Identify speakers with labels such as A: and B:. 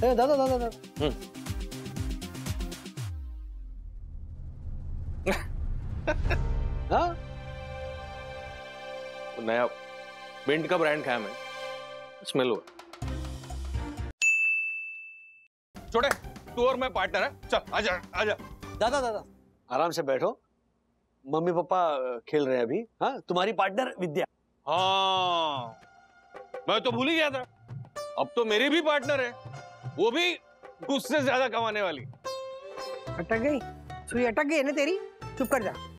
A: दादा दादा दादा। हाँ
B: नया मिंट का ब्रांड खाया मैं, स्मेल हुआ। छोटे तू और मैं पार्टनर है, चल आजा आजा।
A: दादा दादा आराम से बैठो, मम्मी पापा खेल रहे हैं अभी। हाँ तुम्हारी पार्टनर विद्या।
B: हाँ मैं तो भूल ही गया था, अब तो मेरी भी पार्टनर है, वो भी उससे ज्यादा कमाने वाली।
C: अटक गई सुई, अटक गई है ना तेरी, चुप कर जा।